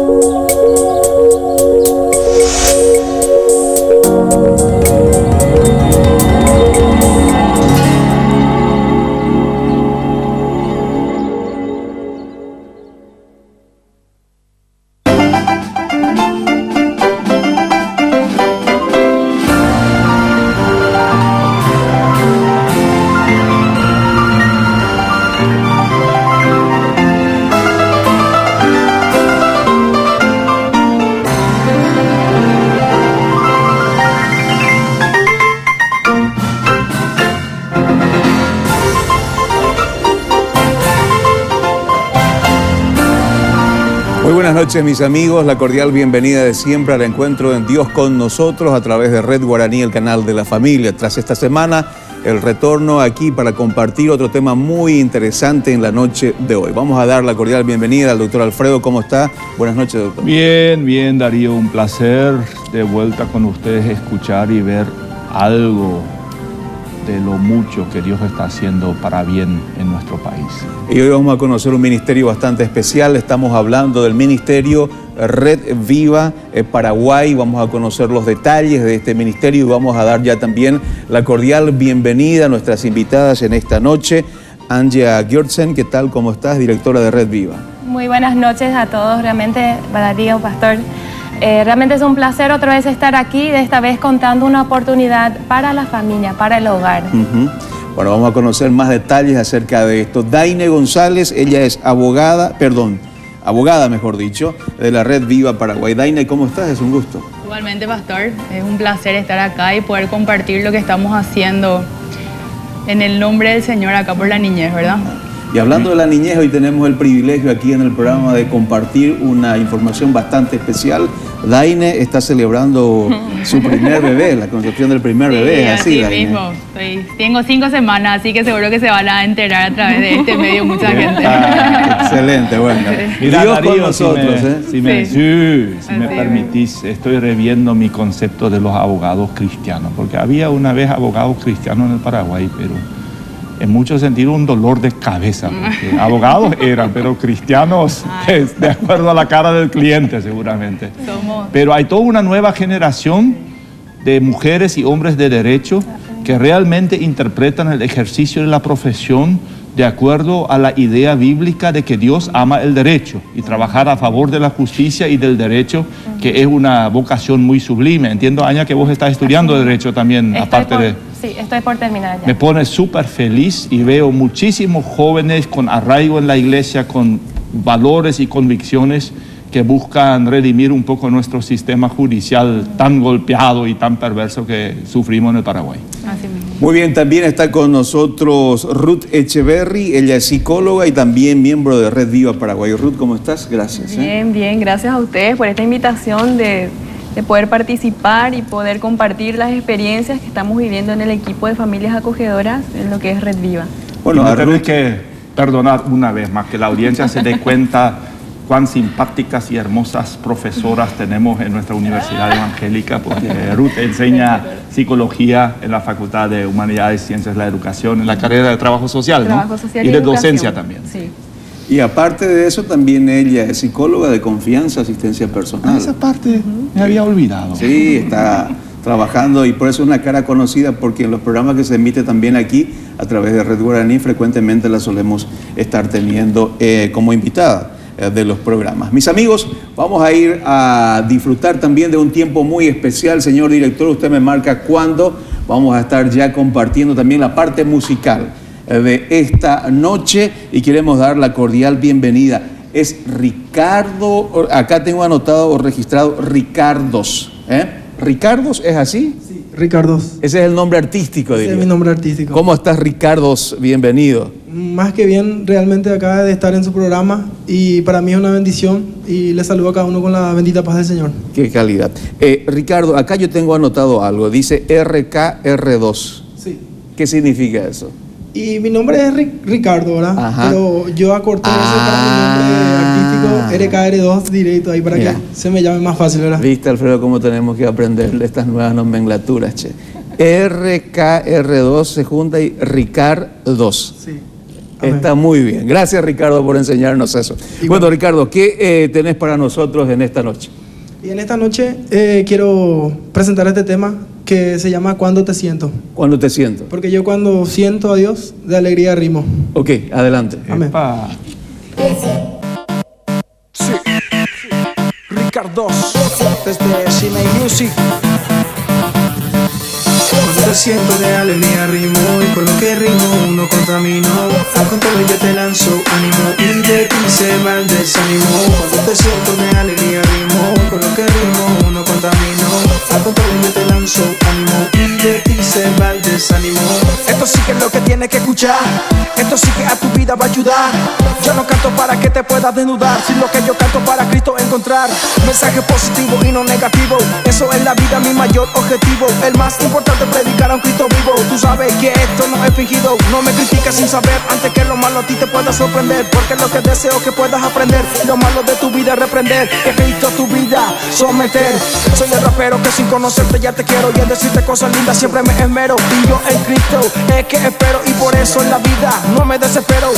Buenas noches, mis amigos, la cordial bienvenida de siempre al encuentro en Dios con nosotros a través de Red Guaraní, el canal de la familia. Tras esta semana, el retorno aquí para compartir otro tema muy interesante en la noche de hoy. Vamos a dar la cordial bienvenida al doctor Alfredo. ¿Cómo está? Buenas noches, doctor. Bien, bien, Darío, un placer de vuelta con ustedes escuchar y ver algo de lo mucho que Dios está haciendo para bien en nuestro país. Y hoy vamos a conocer un ministerio bastante especial. Estamos hablando del ministerio Red Viva Paraguay. Vamos a conocer los detalles de este ministerio y vamos a dar ya también la cordial bienvenida a nuestras invitadas en esta noche. Anja Gjörtsen, ¿qué tal? ¿Cómo estás? Directora de Red Viva. Muy buenas noches a todos, realmente, Darío, pastor. Realmente es un placer otra vez estar aquí, de esta vez contando una oportunidad para la familia, para el hogar. Bueno, vamos a conocer más detalles acerca de esto. Daine González, ella es abogada mejor dicho, de la Red Viva Paraguay. Daine, ¿cómo estás? Es un gusto. Igualmente, pastor, es un placer estar acá y poder compartir lo que estamos haciendo en el nombre del Señor acá por la niñez, ¿verdad? Y hablando de la niñez, hoy tenemos el privilegio aquí en el programa de compartir una información bastante especial. Daine está celebrando su primer bebé, la concepción del primer bebé, así Daine. Mismo. Tengo 5 semanas, así que seguro que se van a enterar a través de este medio mucha gente. Excelente, bueno. Mira, Dios Darío, con nosotros, si me permitís, estoy reviendo mi concepto de los abogados cristianos, porque había una vez abogados cristianos en el Paraguay, pero en muchos sentidos un dolor de cabeza, porque abogados eran, pero cristianos, de acuerdo a la cara del cliente seguramente. Pero hay toda una nueva generación de mujeres y hombres de derecho que realmente interpretan el ejercicio de la profesión de acuerdo a la idea bíblica de que Dios ama el derecho y trabajar a favor de la justicia y del derecho, que es una vocación muy sublime. Entiendo, Anja, que vos estás estudiando derecho también, Sí, estoy por terminar ya. Me pone súper feliz y veo muchísimos jóvenes con arraigo en la iglesia, con valores y convicciones que buscan redimir un poco nuestro sistema judicial tan golpeado y tan perverso que sufrimos en el Paraguay. Así mismo. Muy bien, también está con nosotros Ruth Echeverry, ella es psicóloga y también miembro de Red Viva Paraguay. Ruth, ¿cómo estás? Gracias. Bien, bien, gracias a ustedes por esta invitación de poder participar y poder compartir las experiencias que estamos viviendo en el equipo de familias acogedoras en lo que es Red Viva. Bueno, me tenés que perdonar una vez más, que la audiencia se dé cuenta cuán simpáticas y hermosas profesoras tenemos en nuestra Universidad Evangélica, porque Ruth enseña psicología en la Facultad de Humanidades, Ciencias de la Educación, en la carrera de Trabajo Social, ¿no? Trabajo social y de educación. docencia también. Sí. Y aparte de eso, también ella es psicóloga de confianza, asistencia personal. Esa parte me había olvidado. Sí, está trabajando y por eso es una cara conocida, porque en los programas que se emite también aquí a través de Red Guaraní frecuentemente la solemos estar teniendo como invitada de los programas. Mis amigos, vamos a ir a disfrutar también de un tiempo muy especial. Señor director, usted me marca cuándo. Vamos a estar ya compartiendo también la parte musical de esta noche y queremos dar la cordial bienvenida. Es Ricardo, acá tengo anotado o registrado Ricardos. ¿Ricardos es así? Sí, Ricardos. Ese es el nombre artístico, diría. Ese es mi nombre artístico. ¿Cómo estás, Ricardos? Bienvenido. Más que bien, realmente acaba de estar en su programa y para mí es una bendición y les saludo a cada uno con la bendita paz del Señor. Qué calidad. Ricardo, acá yo tengo anotado algo, dice RKR2. Sí. ¿Qué significa eso? Y mi nombre es Ricardo, ¿verdad? Ajá. Pero yo acorté eso para mi nombre artístico, RKR2, directo ahí para Mira. que se me llame más fácil, ¿verdad? ¿Viste, Alfredo, cómo tenemos que aprender estas nuevas nomenclaturas, che? RKR2 se junta y Ricardos. Sí. Amén. Está muy bien. Gracias, Ricardo, por enseñarnos eso. Bueno, Ricardo, ¿qué tenés para nosotros en esta noche? Y en esta noche quiero presentar este tema que se llama ¿Cuándo te siento? ¿Cuándo te siento? Porque yo cuando siento a Dios, de alegría rimo. Ok, adelante. Amén. Epa. Sí. Ricardo, desde Cine y Music. Cuando te siento de alegría rimo, y por lo que rimo no contamino. Al contrario yo te lanzo ánimo, y de ti se va el desánimo. Cuando te siento de alegría rimo, y por lo que rimo no contamino. Al contrario yo te lanzo ánimo, y de ti se va el desánimo. Esto sí que es lo que tienes que escuchar. Esto sí que a tu vida va a ayudar. Yo no canto para que te puedas desnudar, sino que yo canto para Cristo encontrar mensaje positivo y no negativo. Eso es la vida, mi mayor objetivo. El más importante, predicar a un Cristo vivo. Tú sabes que esto no es fingido. No me criticas sin saber, antes que lo malo a ti te pueda sorprender. Porque es lo que deseo que puedas aprender. Lo malo de tu vida reprender, que Cristo tu vida someter. Soy el rapero que sin conocerte ya te quiero, y en decirte cosas lindas siempre me esmero. Y yo en Cristo es que espero, y por eso en la vida no me desespero.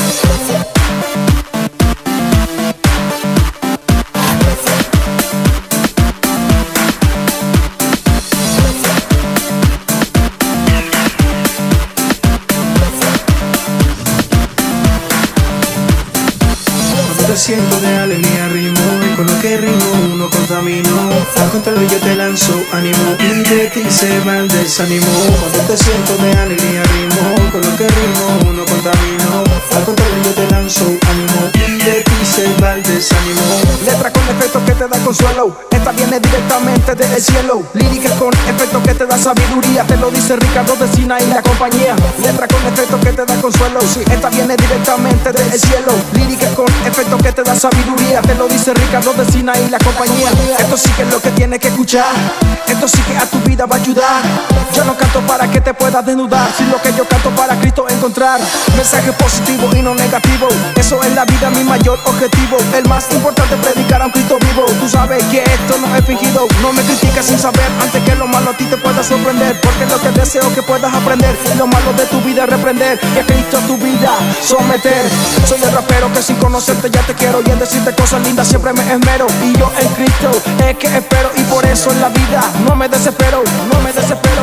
Te siento de alegría rimo, y con lo que rimo no contamino. Al contrario yo te lanzo ánimo, y de ti se va el desánimo. Cuando te siento de alegría rimo, con lo que rimo no contamino. Al contrario yo te lanzo ánimo, y de ti se va el desánimo. Letra con efecto que te da consuelo, esta viene directamente del cielo. Lírica con efecto que te da sabiduría, te lo dice Ricardo de Sina y la compañía. Letra con efecto que te da consuelo, sí, esta viene directamente del cielo. Lírica con efecto que te da sabiduría, te lo dice Ricardo de Sina y la compañía. Esto sí que es lo que tienes que escuchar. Esto sí que a tu vida va a ayudar. Yo no canto para que te puedas desnudar, sino que yo canto para Cristo encontrar mensaje positivo y no negativo. Eso es la vida, mi mayor objetivo. El más importante, predicar a un Cristo vivo. Tú sabes que esto no es fingido. No me criticas sin saber, antes que lo malo a ti te pueda sorprender. Porque es lo que deseo que puedas aprender. Lo malo de tu vida reprender, que Cristo tu vida someter. Soy el rapero que sin conocerte ya te quiero, y en decirte cosas lindas siempre me esmero. Y yo en Cristo es que espero, y por eso en la vida no me desespero, no me desespero.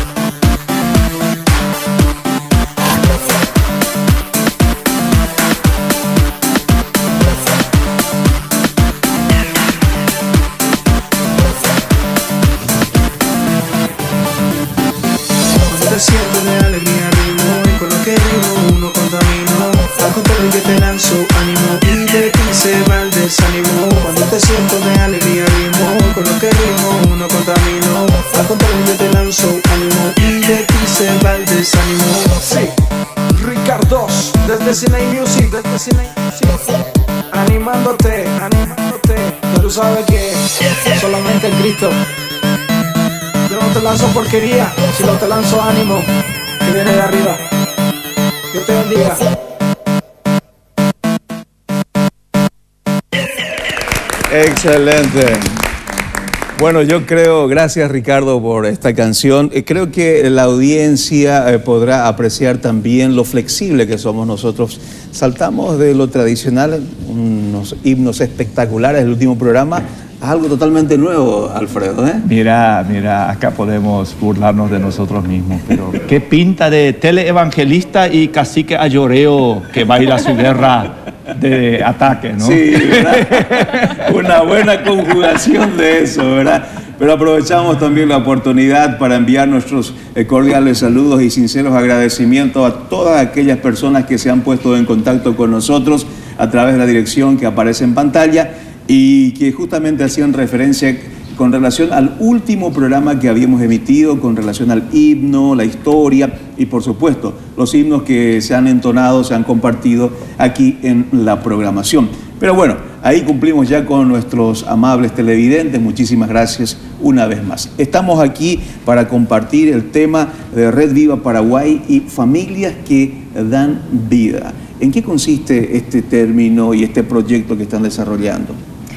Te siento de alegría rimo, y con lo que rimo no contamino. Al contrario yo te lanzo ánimo, y de ti se va el desánimo. Cuando te siento de alegría rimo, con lo que rimo no contamino. Al contrario yo te lanzo ánimo, y de ti se va el desánimo. Sí, Ricardo, desde Cine y Music, desde Cine y Music. Animándote, animándote. Tú sabes que solamente el Cristo. Yo no te lanzo porquería, sino te lanzo ánimo que viene de arriba. Dios te bendiga. Excelente. Bueno, yo creo, gracias Ricardo por esta canción, creo que la audiencia podrá apreciar también lo flexible que somos nosotros. Saltamos de lo tradicional, unos himnos espectaculares del último programa, a algo totalmente nuevo, Alfredo, ¿eh? Mira, acá podemos burlarnos de nosotros mismos, pero qué pinta de teleevangelista y cacique ayoreo que va a ir a su guerra de ataque, ¿no? Sí, ¿verdad? Una buena conjugación de eso, ¿verdad? Pero aprovechamos también la oportunidad para enviar nuestros cordiales saludos y sinceros agradecimientos a todas aquellas personas que se han puesto en contacto con nosotros a través de la dirección que aparece en pantalla y que justamente hacían referencia con relación al último programa que habíamos emitido, con relación al himno, la historia y por supuesto los himnos que se han entonado, se han compartido aquí en la programación. Pero bueno, ahí cumplimos ya con nuestros amables televidentes. Muchísimas gracias una vez más. Estamos aquí para compartir el tema de Red Viva Paraguay y familias que dan vida. ¿En qué consiste este término y este proyecto que están desarrollando?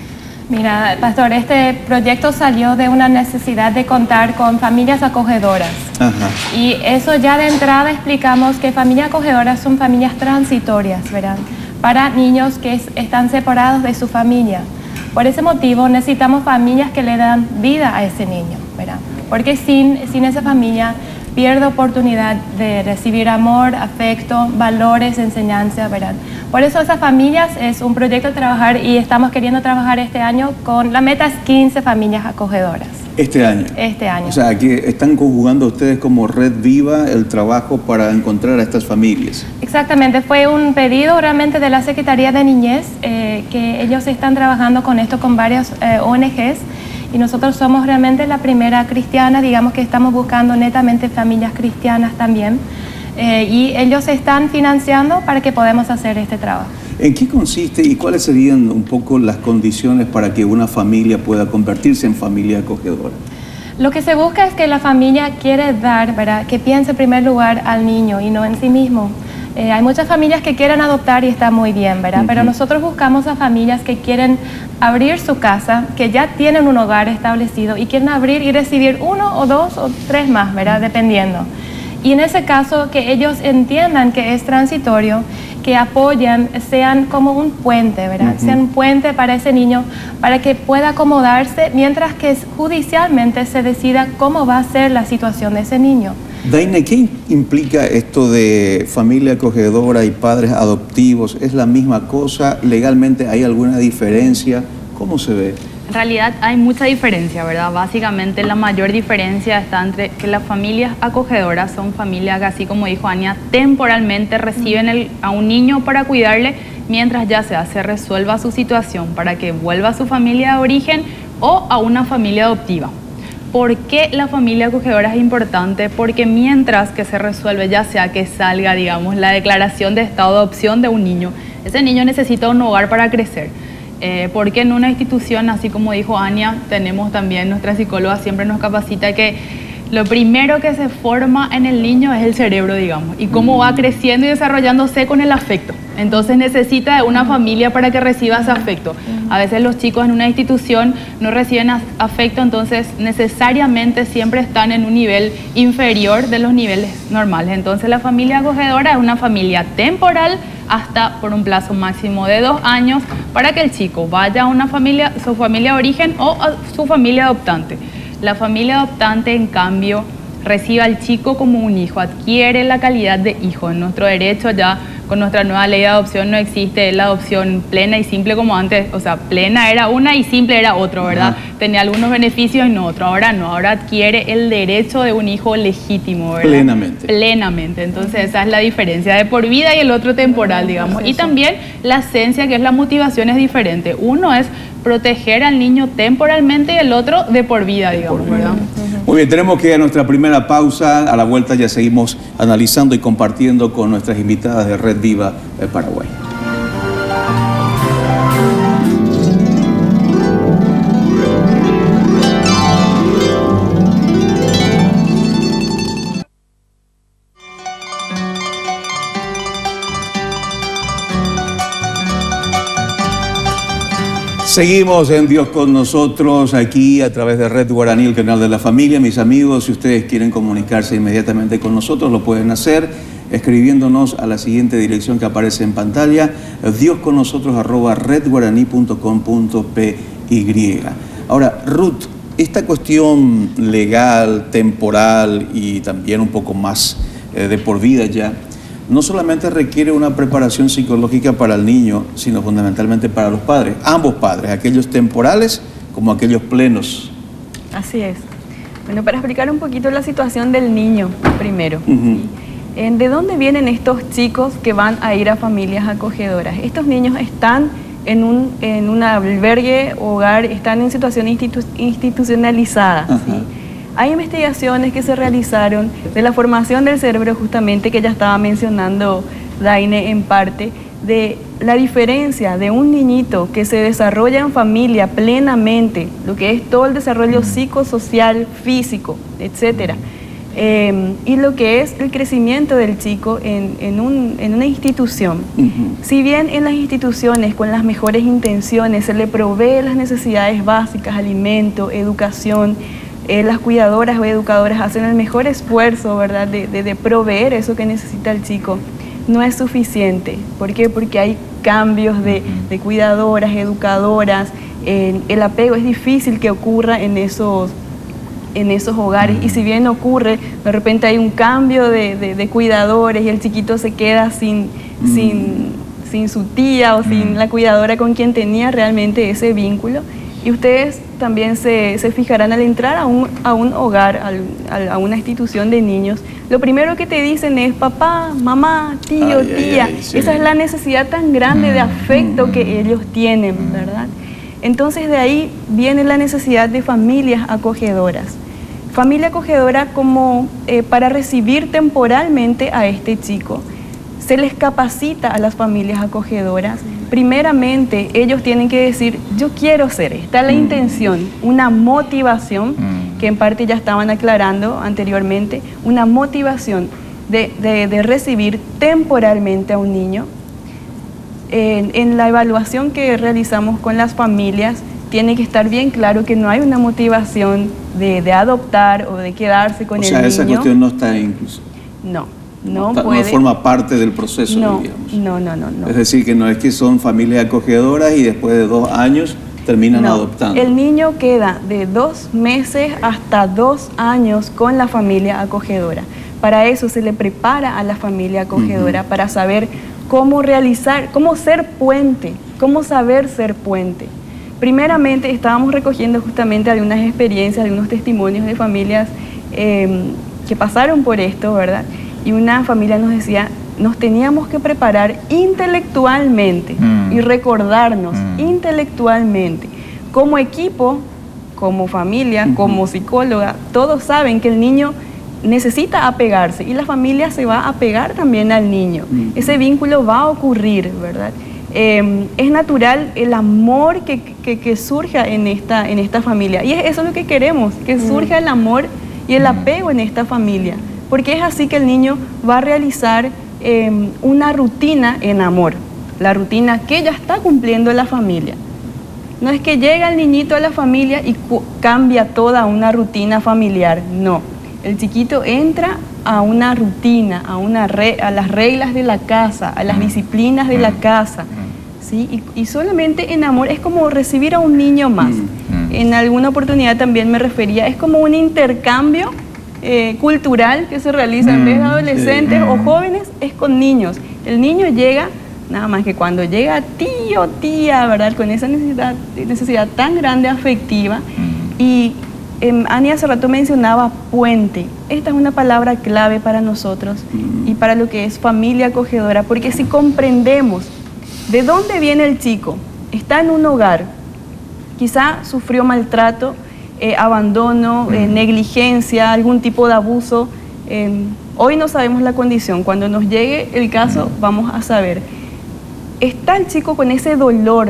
Mira, Pastor, este proyecto salió de una necesidad de contar con familias acogedoras. Ajá. Y eso ya de entrada explicamos que familias acogedoras son familias transitorias, ¿verdad? Para niños que están separados de su familia. Por ese motivo necesitamos familias que le dan vida a ese niño, ¿verdad? Porque sin esa familia pierde oportunidad de recibir amor, afecto, valores, enseñanza, ¿verdad? Por eso esas familias es un proyecto de trabajar y estamos queriendo trabajar este año con la meta es 15 familias acogedoras. Este año. Este año. O sea, que están conjugando ustedes como Red Viva el trabajo para encontrar a estas familias. Exactamente, fue un pedido realmente de la Secretaría de Niñez, que ellos están trabajando con esto con varias ONGs y nosotros somos realmente la primera cristiana, digamos que estamos buscando netamente familias cristianas también y ellos están financiando para que podamos hacer este trabajo. ¿En qué consiste y cuáles serían un poco las condiciones para que una familia pueda convertirse en familia acogedora? Lo que se busca es que la familia quiere dar, ¿verdad? Que piense en primer lugar al niño y no en sí mismo. Hay muchas familias que quieren adoptar y está muy bien, ¿verdad? Pero nosotros buscamos a familias que quieren abrir su casa, que ya tienen un hogar establecido y quieren abrir y recibir 1 o 2 o 3 más, ¿verdad? Dependiendo. Y en ese caso que ellos entiendan que es transitorio, que apoyan, sean como un puente, ¿verdad? Sean un puente para ese niño, para que pueda acomodarse, mientras que judicialmente se decida cómo va a ser la situación de ese niño. Daine, ¿qué implica esto de familia acogedora y padres adoptivos? ¿Es la misma cosa? ¿Legalmente hay alguna diferencia? ¿Cómo se ve? En realidad hay mucha diferencia, ¿verdad? Básicamente la mayor diferencia está entre que las familias acogedoras son familias que, así como dijo Ania, temporalmente reciben a un niño para cuidarle mientras ya se resuelva su situación para que vuelva a su familia de origen o a una familia adoptiva. ¿Por qué la familia acogedora es importante? Porque mientras que se resuelve, ya sea que salga, digamos, la declaración de estado de adopción de un niño, ese niño necesita un hogar para crecer. Porque en una institución, así como dijo Ania, tenemos también, nuestra psicóloga siempre nos capacita que lo primero que se forma en el niño es el cerebro, digamos, y cómo va creciendo y desarrollándose con el afecto. Entonces necesita de una familia para que reciba ese afecto. A veces los chicos en una institución no reciben afecto, entonces necesariamente siempre están en un nivel inferior de los niveles normales. Entonces la familia acogedora es una familia temporal hasta por un plazo máximo de 2 años para que el chico vaya a una familia, su familia de origen o a su familia adoptante. La familia adoptante, en cambio, recibe al chico como un hijo, adquiere la calidad de hijo. En nuestro derecho ya, con nuestra nueva ley de adopción, no existe la adopción plena y simple como antes. O sea, plena era una y simple era otro, ¿verdad? Tenía algunos beneficios y no otro. Ahora no, ahora adquiere el derecho de un hijo legítimo, ¿verdad? Plenamente. Plenamente. Entonces esa es la diferencia de por vida y el otro temporal, digamos. Y también la esencia, que es la motivación, es diferente. Uno es proteger al niño temporalmente y el otro de por vida, digamos, ¿verdad? Muy bien, tenemos que ir a nuestra primera pausa. A la vuelta ya seguimos analizando y compartiendo con nuestras invitadas de Red Viva Paraguay. Seguimos en Dios con nosotros, aquí a través de Red Guaraní, el canal de la familia. Mis amigos, si ustedes quieren comunicarse inmediatamente con nosotros, lo pueden hacer escribiéndonos a la siguiente dirección que aparece en pantalla, diosconnosotros@redguaraní.com.py. Ahora, Ruth, esta cuestión legal, temporal y también un poco más de por vida ya, no solamente requiere una preparación psicológica para el niño, sino fundamentalmente para los padres, ambos padres, aquellos temporales como aquellos plenos. Así es. Bueno, para explicar un poquito la situación del niño primero. ¿Sí? ¿De dónde vienen estos chicos que van a ir a familias acogedoras? Estos niños están en un albergue, hogar, están en situación institucionalizada. ¿Sí? Hay investigaciones que se realizaron de la formación del cerebro, justamente, que ya estaba mencionando Daine en parte, de la diferencia de un niñito que se desarrolla en familia plenamente, lo que es todo el desarrollo psicosocial, físico, etcétera, y lo que es el crecimiento del chico en una institución. Si bien en las instituciones con las mejores intenciones se le provee las necesidades básicas, alimento, educación, las cuidadoras o educadoras hacen el mejor esfuerzo, ¿verdad?, de proveer eso que necesita el chico, no es suficiente. ¿Por qué? Porque hay cambios de cuidadoras, educadoras, el apego es difícil que ocurra en esos hogares, y si bien ocurre, de repente hay un cambio de cuidadores y el chiquito se queda sin su tía o sin la cuidadora con quien tenía realmente ese vínculo. Y ustedes también se fijarán al entrar a un hogar, a una institución de niños, lo primero que te dicen es papá, mamá, tío, tía. Sí. Esa es la necesidad tan grande de afecto que ellos tienen, ¿verdad? Entonces de ahí viene la necesidad de familias acogedoras. Familia acogedora como para recibir temporalmente a este chico. Se les capacita a las familias acogedoras. Primeramente, ellos tienen que decir, yo quiero ser, esta es la intención, una motivación, que en parte ya estaban aclarando anteriormente, una motivación de recibir temporalmente a un niño. En la evaluación que realizamos con las familias, tiene que estar bien claro que no hay una motivación de adoptar o de quedarse con el niño. O sea, esa cuestión no está incluso. No forma parte del proceso, digamos. No. Es decir, que no es que son familias acogedoras y después de 2 años terminan adoptando. El niño queda de 2 meses hasta 2 años con la familia acogedora. Para eso se le prepara a la familia acogedora, para saber cómo realizar, cómo ser puente, cómo saber ser puente. Primeramente estábamos recogiendo justamente algunas experiencias, algunos testimonios de familias que pasaron por esto, ¿verdad? Y una familia nos decía, nos teníamos que preparar intelectualmente y recordarnos intelectualmente. Como equipo, como familia, como psicóloga, todos saben que el niño necesita apegarse y la familia se va a apegar también al niño. Ese vínculo va a ocurrir, ¿verdad? Es natural el amor que surja en esta familia. Y eso es lo que queremos, que surja el amor y el apego en esta familia. Porque es así que el niño va a realizar una rutina en amor, la rutina que ya está cumpliendo la familia. No es que llega el niñito a la familia y cambia toda una rutina familiar, no. El chiquito entra a una rutina, a las reglas de la casa, a las disciplinas de la casa, ¿sí? Y solamente en amor es como recibir a un niño más. En alguna oportunidad también me refería, es como un intercambio cultural que se realiza en vez de adolescentes o jóvenes, es con niños. El niño llega, nada más que cuando llega tío, tía, ¿verdad? Con esa necesidad tan grande afectiva. Y Ani hace rato mencionaba puente. Esta es una palabra clave para nosotros y para lo que es familia acogedora, porque si comprendemos de dónde viene el chico, está en un hogar, quizá sufrió maltrato, abandono, negligencia, algún tipo de abuso. Hoy no sabemos la condición, cuando nos llegue el caso vamos a saber. Está el chico con ese dolor,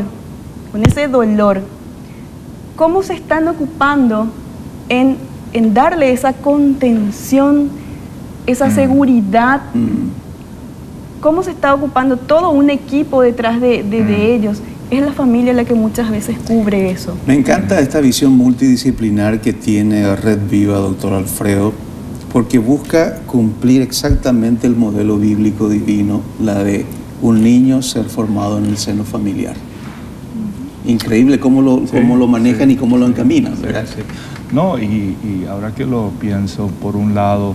¿cómo se están ocupando en darle esa contención, esa seguridad? ¿Cómo se está ocupando todo un equipo detrás de ellos? Es la familia la que muchas veces cubre eso. Me encanta esta visión multidisciplinar que tiene Red Viva, doctor Alfredo, porque busca cumplir exactamente el modelo bíblico divino, la de un niño ser formado en el seno familiar. Increíble cómo lo manejan y cómo lo encaminan, ¿verdad? Sí. No, y ahora que lo pienso, por un lado,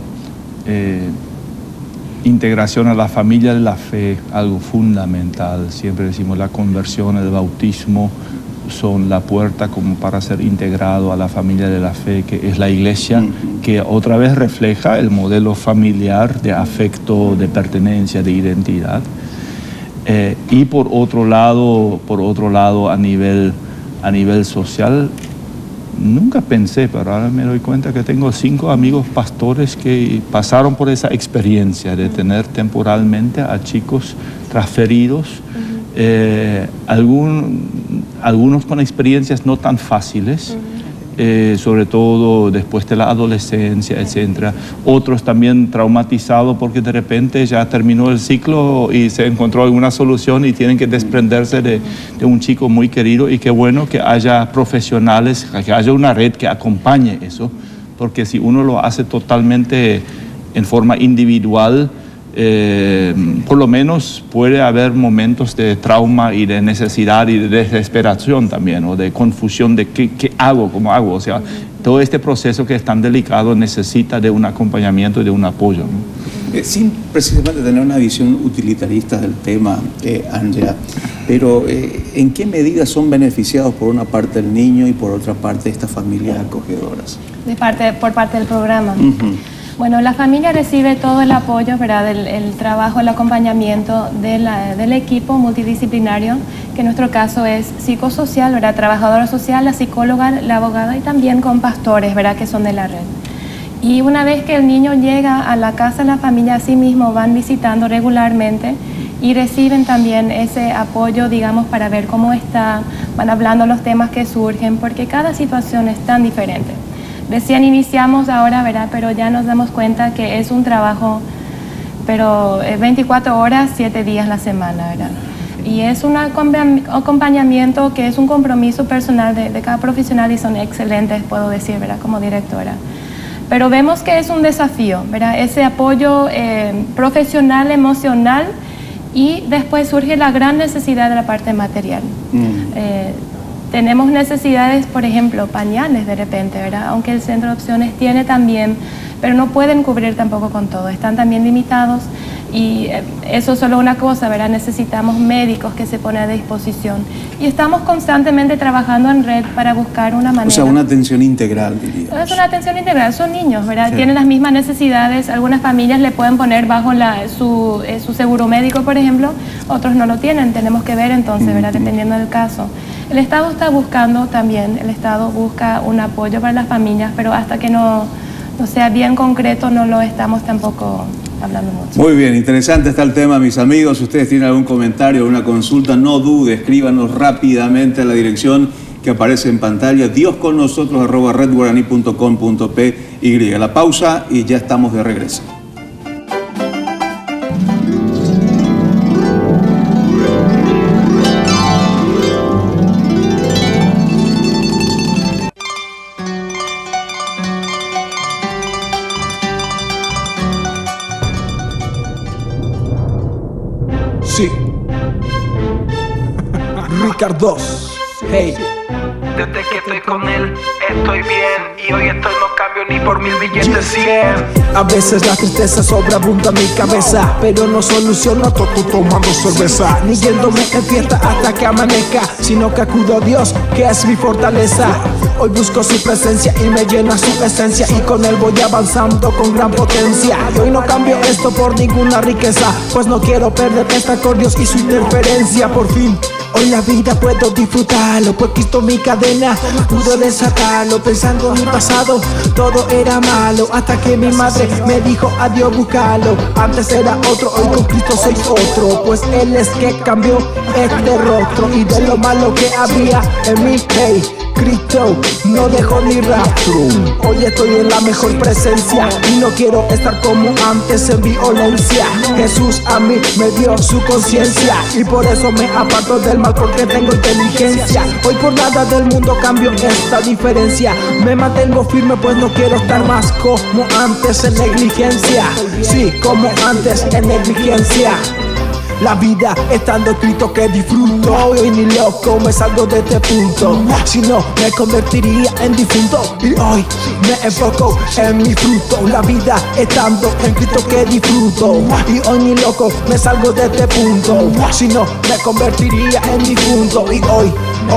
integración a la familia de la fe, algo fundamental. Siempre decimos la conversión, el bautismo son la puerta como para ser integrado a la familia de la fe, que es la iglesia, que otra vez refleja el modelo familiar de afecto, de pertenencia, de identidad. Y por otro lado, a nivel social, nunca pensé, pero ahora me doy cuenta que tengo 5 amigos pastores que pasaron por esa experiencia de tener temporalmente a chicos transferidos, algunos con experiencias no tan fáciles, sobre todo después de la adolescencia, etc. Otros también traumatizados porque de repente ya terminó el ciclo y se encontró alguna solución y tienen que desprenderse de un chico muy querido, y qué bueno que haya profesionales, que haya una red que acompañe eso, porque si uno lo hace totalmente en forma individual, por lo menos puede haber momentos de trauma y de necesidad y de desesperación también, o de confusión de qué hago, cómo hago. O sea, todo este proceso que es tan delicado necesita de un acompañamiento y de un apoyo, ¿no? Sin precisamente tener una visión utilitarista del tema, Ángela, pero ¿en qué medida son beneficiados por una parte el niño y por otra parte estas familias acogedoras? Por parte del programa. Bueno, la familia recibe todo el apoyo, ¿verdad? El trabajo, el acompañamiento del equipo multidisciplinario, que en nuestro caso es psicosocial, ¿verdad? Trabajadora social, la psicóloga, la abogada, y también con pastores, ¿verdad? Que son de la red. Y una vez que el niño llega a la casa de la familia, así mismo van visitando regularmente y reciben también ese apoyo, digamos, para ver cómo está, van hablando los temas que surgen, porque cada situación es tan diferente. Recién iniciamos ahora, ¿verdad? Pero ya nos damos cuenta que es un trabajo, pero 24 horas, 7 días a la semana, ¿verdad? Y es un acompañamiento que es un compromiso personal de cada profesional, y son excelentes, puedo decir, ¿verdad? Como directora. Pero vemos que es un desafío, ¿verdad? Ese apoyo profesional, emocional, y después surge la gran necesidad de la parte material. Tenemos necesidades, por ejemplo, pañales de repente, ¿verdad? Aunque el centro de opciones tiene también, pero no pueden cubrir tampoco con todo, están también limitados, y eso es solo una cosa, ¿verdad? Necesitamos médicos que se ponen a disposición, y estamos constantemente trabajando en red para buscar una manera. O sea, una atención integral, diríamos. Es una atención integral, son niños, ¿verdad? Sí. Tienen las mismas necesidades, algunas familias le pueden poner bajo su seguro médico, por ejemplo, otros no lo tienen, tenemos que ver entonces, ¿verdad? Dependiendo del caso. El Estado está buscando también, el Estado busca un apoyo para las familias, pero hasta que no sea bien concreto no lo estamos tampoco hablando mucho. Muy bien, interesante está el tema, mis amigos. Si ustedes tienen algún comentario o una consulta, no dude, escríbanos rápidamente a la dirección que aparece en pantalla, diosconnosotros @redguarani.com.py. La pausa y ya estamos de regreso. Sí. Ricardos. Hey. Desde que estoy con él, estoy bien. Y hoy estoy no cambio ni por 1000 billetes 100. A veces la tristeza sobreabunda mi cabeza, pero no soluciono todo tomando cerveza, ni yéndome en fiesta hasta que amanezca, sino que acudo a Dios, que es mi fortaleza. Hoy busco su presencia y me llena su esencia, y con él voy avanzando con gran potencia. Y hoy no cambio esto por ninguna riqueza, pues no quiero perder esta con Dios y su interferencia. Por fin hoy la vida puedo disfrutarlo, pues quito mi cadena, pude desatarlo. Pensando en mi pasado, todo era malo, hasta que mi madre me dijo adiós, búscalo. Antes era otro, hoy con Cristo soy otro, pues Él es que cambió este rostro. Y de lo malo que había en mi hey, Cristo no dejó ni rastro. Hoy estoy en la mejor presencia y no quiero estar como antes en violencia. Jesús a mí me dio su conciencia y por eso me aparto del mal, porque tengo inteligencia. Hoy por nada del mundo cambio esta diferencia. Me mantengo firme pues no quiero estar más como antes en negligencia. Sí, como antes en negligencia. La vida estando escrito que disfruto. Hoy ni loco me salgo de este punto, si no me convertiría en difunto. Y hoy me enfoco en mi fruto. La vida estando escrito que disfruto. Y hoy ni loco me salgo de este punto, si no me convertiría en difunto. Y hoy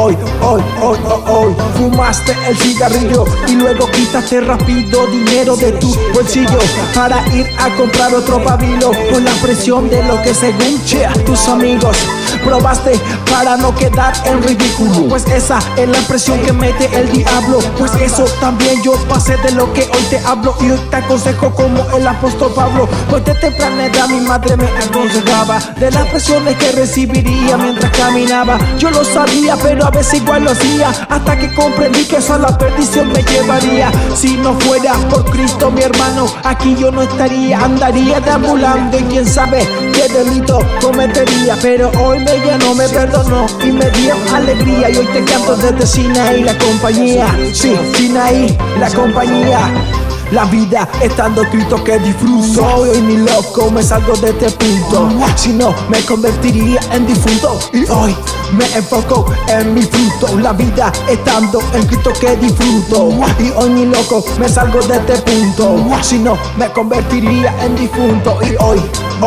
fumaste el cigarrillo y luego quitaste rápido dinero de tu bolsillo para ir a comprar otro pabilo, con la presión de lo que según Yeah, tus amigos probaste para no quedar en ridículo, pues esa es la presión que mete el diablo. Pues eso también yo pasé, de lo que hoy te hablo, y hoy te aconsejo como el apóstol Pablo. Pues de temprana edad mi madre me aconsejaba de las presiones que recibiría mientras caminaba. Yo lo sabía, pero a veces igual lo hacía, hasta que comprendí que eso a la perdición me llevaría. Si no fuera por Cristo, mi hermano, aquí yo no estaría, andaría deambulando y quién sabe qué delito cometería. Pero hoy me llenó, me perdonó y me dio alegría, y hoy te canto desde Sinaí la compañía. Sí, Sinaí la compañía. La vida estando escrito que disfruto, hoy ni loco me salgo de este punto, si no me convertiría en difunto, y hoy me enfoco en mi fruto. La vida estando escrito que disfruto, y hoy ni loco me salgo de este punto, si no me convertiría en difunto. Y hoy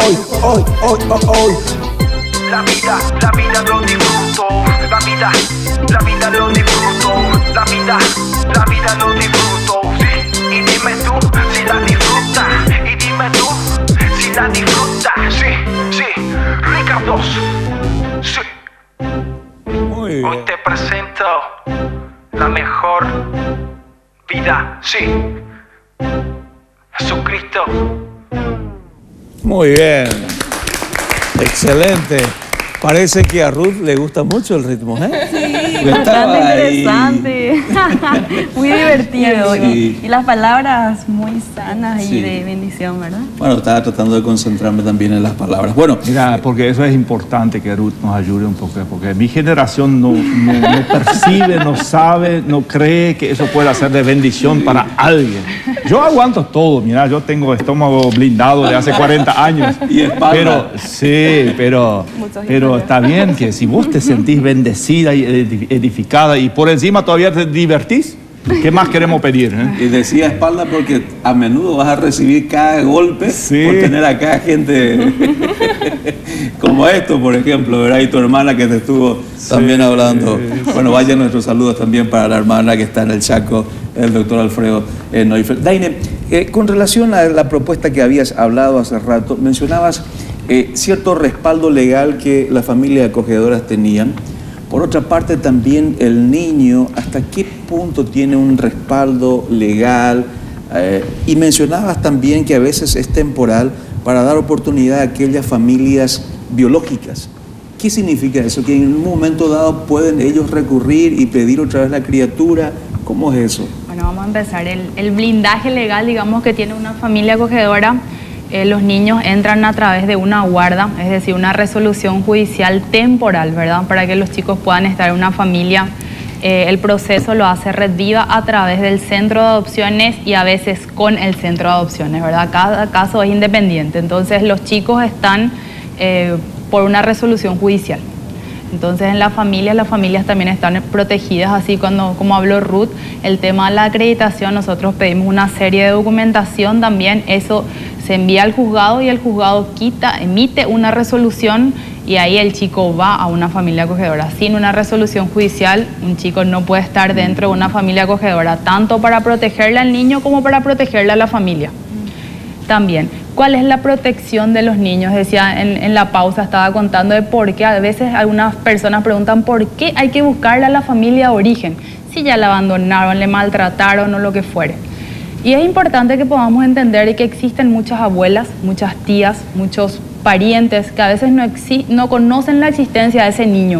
la vida lo disfruto, la vida lo disfruto, la vida lo disfruto, sí. Y dime tú si la disfrutas, y dime tú si la disfrutas, sí, Ricardo, sí. Muy bien. Hoy te presento la mejor vida, sí, Jesucristo. Muy bien. Excelente. Parece que a Ruth le gusta mucho el ritmo, ¿eh? Sí, bastante interesante, muy divertido, Sí. y las palabras muy sanas Sí. y de bendición, ¿verdad? Bueno, estaba tratando de concentrarme también en las palabras. Bueno, Mira, porque eso es importante que Ruth nos ayude un poco, porque mi generación no percibe, no sabe, no cree que eso pueda ser de bendición para alguien. Yo aguanto todo, mira, yo tengo estómago blindado de hace 40 años. Y espalda. Pero, sí, pero está bien que si vos te sentís bendecida y edificada y por encima todavía te divertís, ¿qué más queremos pedir? y decía espalda porque a menudo vas a recibir cada golpe Sí. por tener acá gente como esto, por ejemplo, ¿verdad? Y tu hermana que te estuvo también hablando. Bueno, vayan nuestros saludos también para la hermana que está en el Chaco, el doctor Alfredo Neufeld. Daine, con relación a la propuesta que habías hablado hace rato, mencionabas cierto respaldo legal que las familias acogedoras tenían. Por otra parte, también el niño, ¿hasta qué punto tiene un respaldo legal? Y mencionabas también que a veces es temporal para dar oportunidad a aquellas familias biológicas. ¿Qué significa eso? ¿Que en un momento dado pueden ellos recurrir y pedir otra vez la criatura? ¿Cómo es eso? Bueno, vamos a empezar. El blindaje legal, digamos, que tiene una familia acogedora. Los niños entran a través de una guarda, es decir, una resolución judicial temporal, ¿verdad? Para que los chicos puedan estar en una familia. El proceso lo hace Red Viva a través del centro de adopciones y a veces con el centro de adopciones, ¿verdad? Cada caso es independiente. Entonces, los chicos están por una resolución judicial. Entonces, en las familias también están protegidas, así como habló Ruth, el tema de la acreditación, nosotros pedimos una serie de documentación también, eso se envía al juzgado y el juzgado emite una resolución y ahí el chico va a una familia acogedora. Sin una resolución judicial, un chico no puede estar dentro de una familia acogedora, tanto para protegerle al niño como para protegerle a la familia. También, ¿cuál es la protección de los niños? Decía en la pausa, estaba contando de por qué a veces algunas personas preguntan por qué hay que buscarle a la familia de origen, si ya la abandonaron, le maltrataron o lo que fuere. Y es importante que podamos entender que existen muchas abuelas, muchas tías, muchos parientes que a veces no conocen la existencia de ese niño.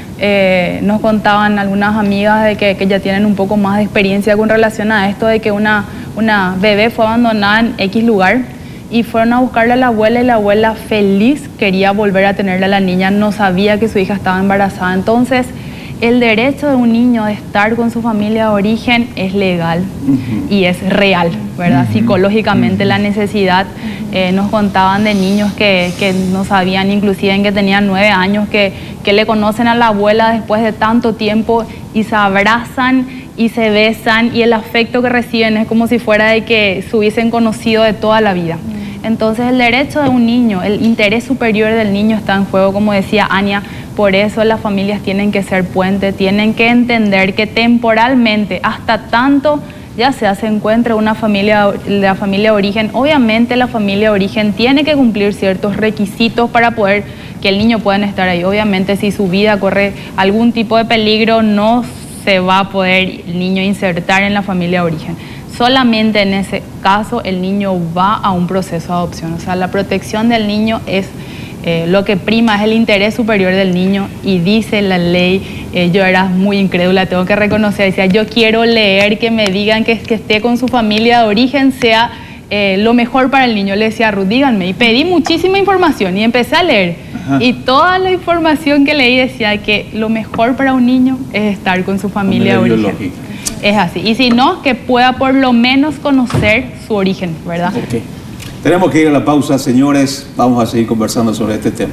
Nos contaban algunas amigas de que ya tienen un poco más de experiencia con relación a esto, de que una bebé fue abandonada en X lugar y fueron a buscarle a la abuela y la abuela feliz quería volver a tenerle a la niña, no sabía que su hija estaba embarazada. Entonces, el derecho de un niño de estar con su familia de origen es legal y es real, ¿verdad? Psicológicamente la necesidad, nos contaban de niños que no sabían, inclusive en que tenían 9 años, que le conocen a la abuela después de tanto tiempo y se abrazan y se besan y el afecto que reciben es como si fuera de que se hubiesen conocido de toda la vida. Entonces el derecho de un niño, el interés superior del niño está en juego, como decía Ania. Por eso las familias tienen que ser puente, tienen que entender que temporalmente, hasta tanto ya sea se encuentra una familia, la familia de origen, obviamente la familia de origen tiene que cumplir ciertos requisitos para poder que el niño pueda estar ahí. Obviamente si su vida corre algún tipo de peligro, no se va a poder el niño insertar en la familia de origen. Solamente en ese caso el niño va a un proceso de adopción. O sea, la protección del niño es lo que prima, es el interés superior del niño, y dice la ley, yo era muy incrédula, tengo que reconocer, decía, yo quiero leer que me digan que esté con su familia de origen sea lo mejor para el niño. Le decía a Ruth, díganme, y pedí muchísima información y empecé a leer. Ajá. Y toda la información que leí decía que lo mejor para un niño es estar con su familia de origen. Biológica. Es así. Y si no, que pueda por lo menos conocer su origen, ¿verdad? Okay. Tenemos que ir a la pausa, señores. Vamos a seguir conversando sobre este tema.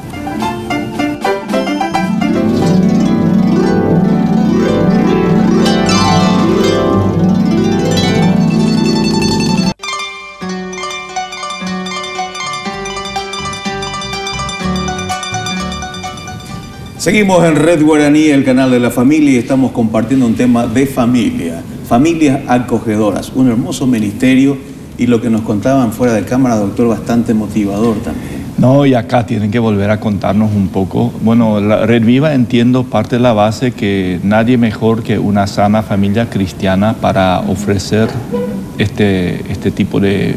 Seguimos en Red Guaraní, el canal de la familia, y estamos compartiendo un tema de familia, familias acogedoras, un hermoso ministerio, y lo que nos contaban fuera de cámara, doctor, bastante motivador también. No, y acá tienen que volver a contarnos un poco. Bueno, la Red Viva, entiendo, parte de la base que nadie mejor que una sana familia cristiana para ofrecer este tipo de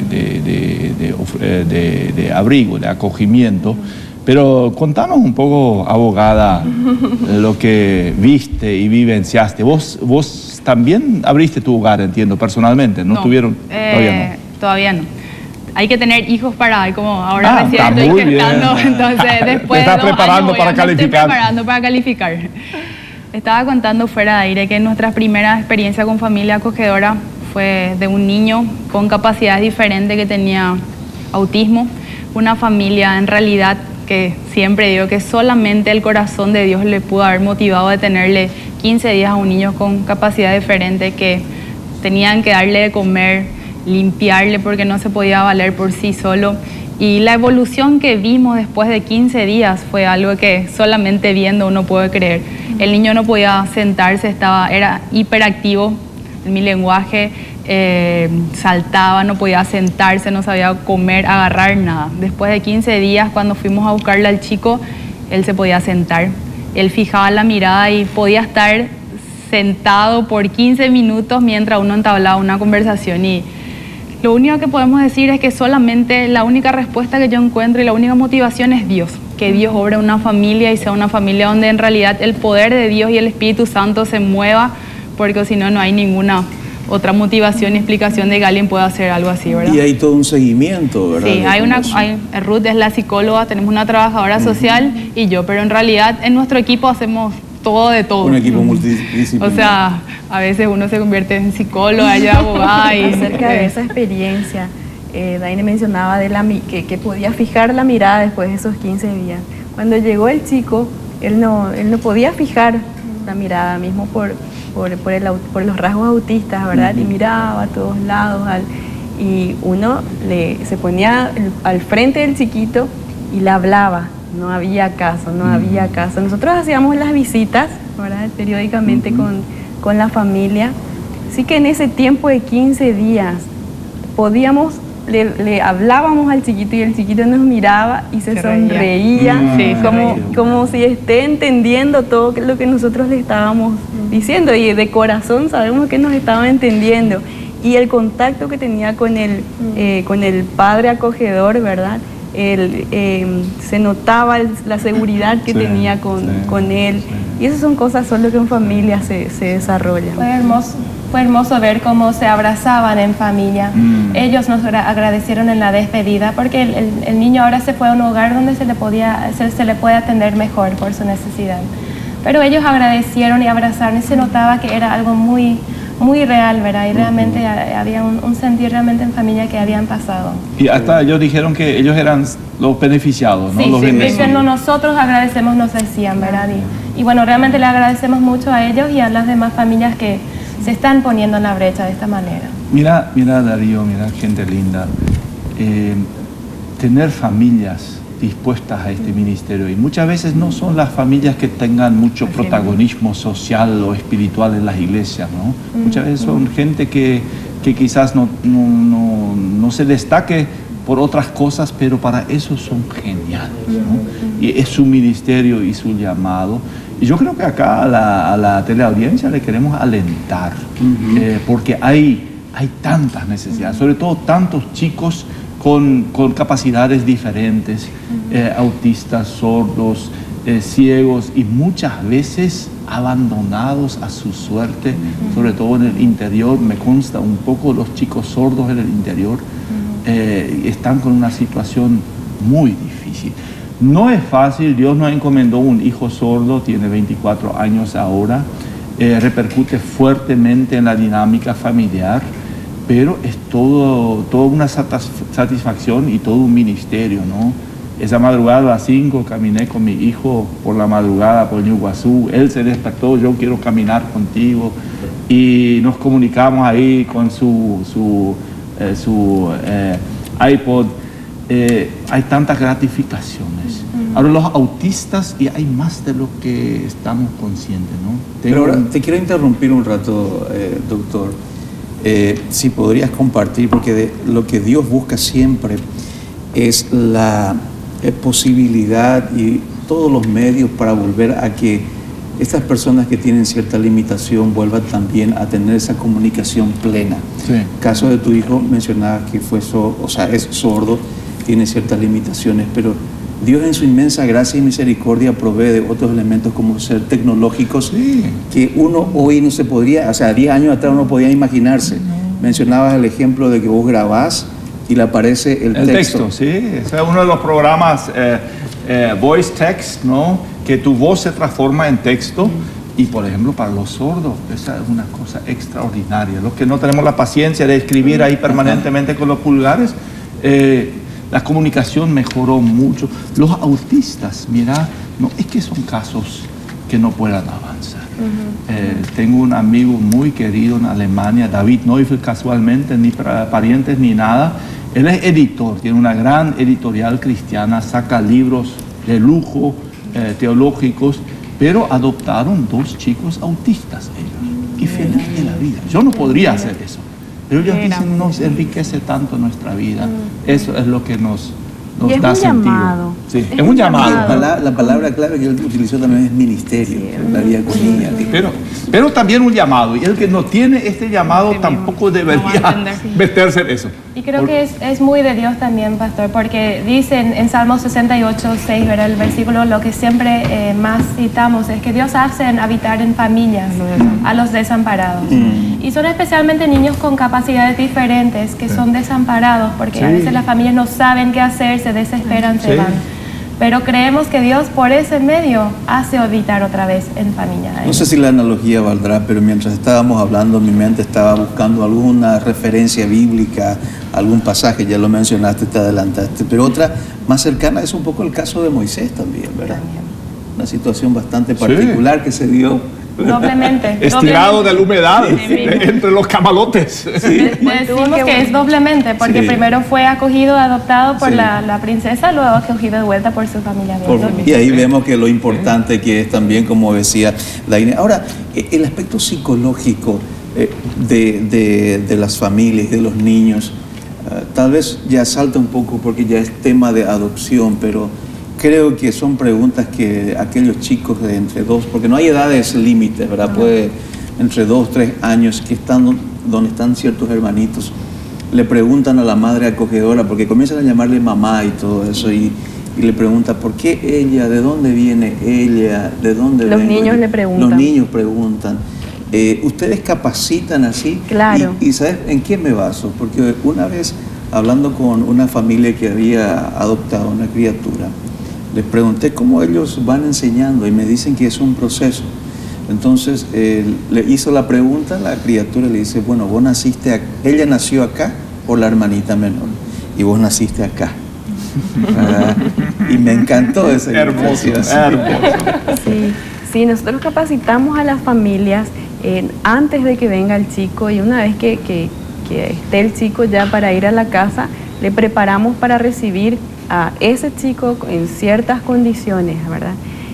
abrigo, de acogimiento. Pero contanos un poco, abogada, lo que viste y vivenciaste. Vos también abriste tu hogar, entiendo, personalmente, ¿no? ¿Tuvieron? Todavía no. Todavía no. Hay que tener hijos para, como ahora recién estoy gestando, entonces después de 2 preparando años, para calificar. Preparando para calificar. Estaba contando fuera de aire que nuestra primera experiencia con familia acogedora fue de un niño con capacidades diferentes que tenía autismo, una familia en realidad que siempre digo que solamente el corazón de Dios le pudo haber motivado a tenerle 15 días a un niño con capacidad diferente, que tenían que darle de comer, limpiarle porque no se podía valer por sí solo. Y la evolución que vimos después de 15 días fue algo que solamente viendo uno puede creer. El niño no podía sentarse, era hiperactivo en mi lenguaje, saltaba, no podía sentarse, no sabía comer, agarrar nada. Después de 15 días, cuando fuimos a buscarle al chico, él se podía sentar. Él fijaba la mirada y podía estar sentado por 15 minutos mientras uno entablaba una conversación. Y lo único que podemos decir es que solamente la única respuesta que yo encuentro y la única motivación es Dios. Que Dios obre en una familia y sea una familia donde en realidad el poder de Dios y el Espíritu Santo se mueva, porque si no, no hay ninguna otra motivación y explicación de que alguien pueda hacer algo así, ¿verdad? Y hay todo un seguimiento, ¿verdad? Sí, Ruth es la psicóloga, tenemos una trabajadora social y yo, pero en realidad en nuestro equipo hacemos todo de todo. Un equipo multidisciplinario. O sea, a veces uno se convierte en psicóloga, ella abogada. Y acerca de esa experiencia, Daine mencionaba que podía fijar la mirada después de esos 15 días. Cuando llegó el chico, él no podía fijar la mirada mismo por los rasgos autistas, ¿verdad? Y miraba a todos lados y uno se ponía al frente del chiquito y le hablaba. No había caso, no había caso. Nosotros hacíamos las visitas, ¿verdad? Periódicamente con la familia. Así que en ese tiempo de 15 días le hablábamos al chiquito y el chiquito nos miraba y se sonreía, como si esté entendiendo todo lo que nosotros le estábamos diciendo, y de corazón sabemos que nos estaba entendiendo. Y el contacto que tenía con el padre acogedor, ¿verdad? Se notaba la seguridad que tenía con él. Y esas son cosas solo que en familia se desarrollan. Fue hermoso ver cómo se abrazaban en familia. Ellos nos agradecieron en la despedida porque el niño ahora se fue a un hogar donde se le puede atender mejor por su necesidad. Pero ellos agradecieron y abrazaron y se notaba que era algo muy, muy real, ¿verdad? Y realmente había un sentir realmente en familia que habían pasado. Y hasta ellos dijeron que ellos eran los beneficiados, ¿no? Sí, los beneficiados. Nosotros agradecemos, nos decían, ¿verdad? Y bueno, realmente le agradecemos mucho a ellos y a las demás familias que se están poniendo en la brecha de esta manera. Mira Darío, mira gente linda. Tener familias dispuestas a este ministerio. Y muchas veces no son las familias que tengan mucho protagonismo social o espiritual en las iglesias, ¿no? Muchas veces son gente que quizás no se destaque por otras cosas, pero para eso son geniales, ¿no? Y es su ministerio y su llamado. Y yo creo que acá a la teleaudiencia le queremos alentar, porque hay tantas necesidades, sobre todo tantos chicos con capacidades diferentes, autistas, sordos, ciegos, y muchas veces abandonados a su suerte, sobre todo en el interior. Me consta un poco los chicos sordos en el interior, están con una situación muy difícil. No es fácil. Dios nos encomendó un hijo sordo, tiene 24 años ahora, repercute fuertemente en la dinámica familiar, pero es toda una satisfacción y todo un ministerio, ¿no? Esa madrugada a las 5 caminé con mi hijo por la madrugada por Ñuguazú. Él se despertó, yo quiero caminar contigo, y nos comunicamos ahí con su iPod. Hay tantas gratificaciones. Ahora los autistas, y hay más de lo que estamos conscientes, ¿no? Pero ahora te quiero interrumpir un rato, doctor. Si podrías compartir, porque lo que Dios busca siempre es la posibilidad y todos los medios para volver a que estas personas que tienen cierta limitación vuelvan también a tener esa comunicación plena. Sí. En el caso de tu hijo, mencionabas que es sordo, tiene ciertas limitaciones, pero Dios en su inmensa gracia y misericordia provee de otros elementos como ser tecnológicos, que uno hoy no se podría, 10 años atrás uno podía imaginarse. Mencionabas el ejemplo de que vos grabás y le aparece el texto. Sí, ese es uno de los programas Voice Text, ¿no? Que tu voz se transforma en texto. Y por ejemplo, para los sordos, esa es una cosa extraordinaria. Los que no tenemos la paciencia de escribir ahí permanentemente con los pulgares, la comunicación mejoró mucho. Los autistas, mira, no es que son casos que no puedan avanzar. Tengo un amigo muy querido en Alemania, David Neufeld, casualmente, ni parientes ni nada. Él es editor, tiene una gran editorial cristiana, saca libros de lujo, teológicos, pero adoptaron 2 chicos autistas ellos, y feliz de la vida. Yo no podría hacer eso, pero ellos dicen, nos enriquece tanto nuestra vida. Eso es lo que nos da sentido. Llamado. Sí, es un llamado. La palabra clave que él utilizó también es ministerio, la diaconía. Pero también un llamado, y el que no tiene este llamado tampoco debería meterse en eso. Y creo que es muy de Dios también, pastor, porque dice en Salmo 68:6, ¿verdad? El versículo, lo que siempre más citamos es que Dios hace habitar en familias a los desamparados. Y son especialmente niños con capacidades diferentes que son desamparados, porque a veces las familias no saben qué hacer, se desesperan, se van. Pero creemos que Dios por ese medio hace habitar otra vez en familia. No sé si la analogía valdrá, pero mientras estábamos hablando, mi mente estaba buscando alguna referencia bíblica, algún pasaje, ya lo mencionaste, te adelantaste, pero otra más cercana es un poco el caso de Moisés también, ¿verdad? Una situación bastante particular que se dio. Doblemente. Estirado de la humedad entre los camalotes. Decimos que es doblemente, porque primero fue acogido, adoptado por la princesa, luego acogido de vuelta por su familia. Y ahí vemos que lo importante que es también, como decía Laine. Ahora, el aspecto psicológico de las familias, de los niños, tal vez ya salta un poco porque ya es tema de adopción, pero creo que son preguntas que aquellos chicos de entre 2, porque no hay edades límites, ¿verdad? Puede entre 2, 3 años, que están donde están ciertos hermanitos, le preguntan a la madre acogedora, porque comienzan a llamarle mamá y todo eso, y le preguntan, ¿por qué ella? ¿De dónde viene ella? ¿De dónde Los vengo? niños le preguntan. Los niños preguntan. ¿Ustedes capacitan así? Claro. ¿Y sabes en qué me baso? Porque una vez, hablando con una familia que había adoptado una criatura, les pregunté cómo ellos van enseñando y me dicen que es un proceso. Entonces le hizo la pregunta, la criatura le dice, bueno, vos naciste, ella nació acá por la hermanita menor y vos naciste acá. Y me encantó ese hermoso. Sí, nosotros capacitamos a las familias antes de que venga el chico, y una vez que esté el chico ya para ir a la casa, le preparamos para recibir a ese chico en ciertas condiciones, ¿verdad?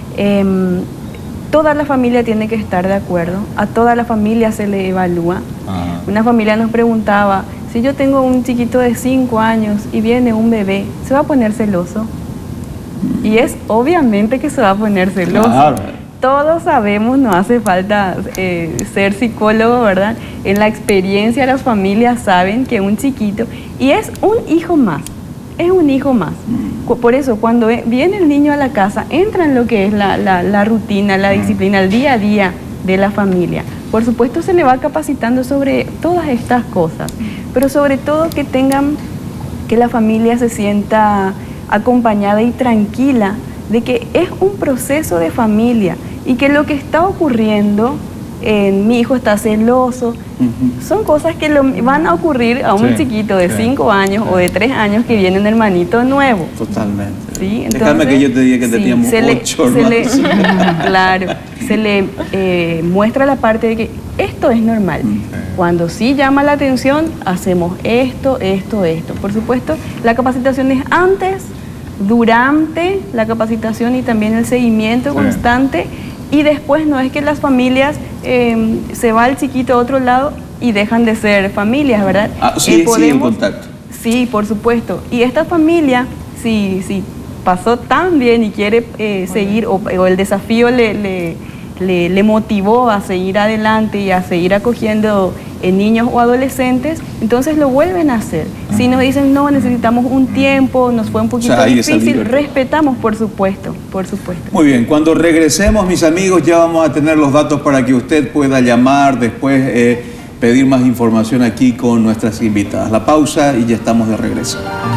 Toda la familia tiene que estar de acuerdo, a toda la familia se le evalúa. Una familia nos preguntaba, si yo tengo un chiquito de 5 años y viene un bebé, ¿se va a poner celoso? Y es obviamente que se va a poner celoso. Claro. Todos sabemos, no hace falta ser psicólogo, ¿verdad? En la experiencia las familias saben que un chiquito, y es un hijo más, es un hijo más. Por eso cuando viene el niño a la casa, entra en lo que es la rutina, la disciplina, el día a día de la familia. Por supuesto se le va capacitando sobre todas estas cosas, pero sobre todo que la familia se sienta acompañada y tranquila de que es un proceso de familia y que lo que está ocurriendo, mi hijo está celoso, son cosas que van a ocurrir a un chiquito de 5 años o de 3 años que viene un hermanito nuevo. Totalmente. ¿Sí? Entonces, déjame que yo te diga que teníamos 8 hermanos. Claro, se le muestra la parte de que esto es normal. Cuando sí llama la atención, hacemos esto. Por supuesto, la capacitación es antes, durante la capacitación y también el seguimiento constante. Y después no es que las familias se va el chiquito a otro lado y dejan de ser familias, ¿verdad? Sí, en contacto. Sí, por supuesto. Y esta familia, si pasó tan bien y quiere seguir, o el desafío le motivó a seguir adelante y a seguir acogiendo niños o adolescentes, entonces lo vuelven a hacer. Si nos dicen, no, necesitamos un tiempo, nos fue un poquito difícil, respetamos, por supuesto. Muy bien, cuando regresemos, mis amigos, ya vamos a tener los datos para que usted pueda llamar, después pedir más información aquí con nuestras invitadas. La pausa y ya estamos de regreso.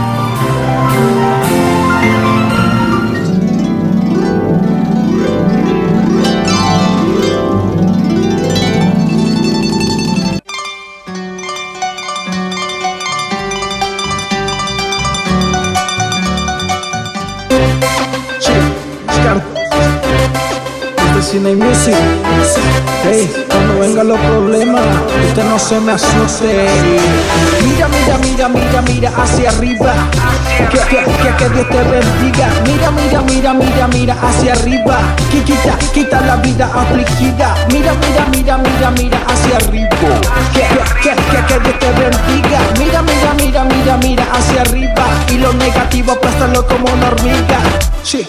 Cine y Music. Hey, cuando vengan los problemas, usted no se me asuste. Mira hacia arriba. Que Dios te bendiga. Mira hacia arriba. Quita la vida afligida. Mira hacia arriba. Que Dios te bendiga. Mira hacia arriba. Y lo negativo aplástalo como una hormiga. Sí.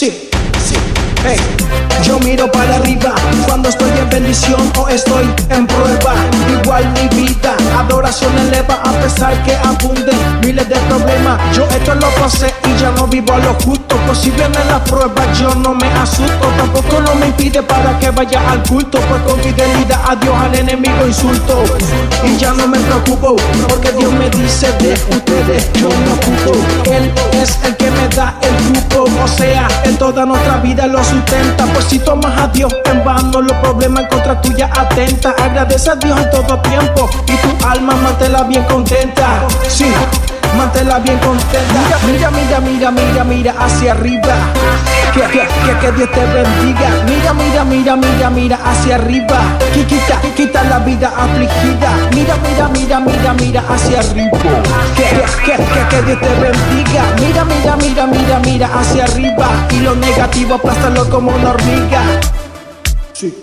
Hey, yo miro para arriba cuando estoy en bendición o estoy en prueba. Igual mi vida, adoración eleva a pesar que abunden miles de problemas. Yo esto lo pasé y ya no vivo a lo justo. Pues si viene la prueba yo no me asusto. Tampoco no me impide para que vaya al culto. Pues con fidelidad a Dios al enemigo insulto. Y ya no me preocupo porque Dios me dice de ustedes yo me ocupo. Él es el que me da el grupo. O sea, en toda nuestra vida lo sustenta. Pues si tomas a Dios en vano, los problemas en contra tuya atenta. Agradece a Dios en todo tiempo y tu alma manténla bien contenta. Sí, manténla bien contenta. Mira hacia arriba. Que Dios te bendiga. Mira hacia arriba. Quita la vida afligida. Mira hacia arriba. Que Dios te bendiga. Mira hacia arriba. Y lo negativo aplástalo como una hormiga. Sí.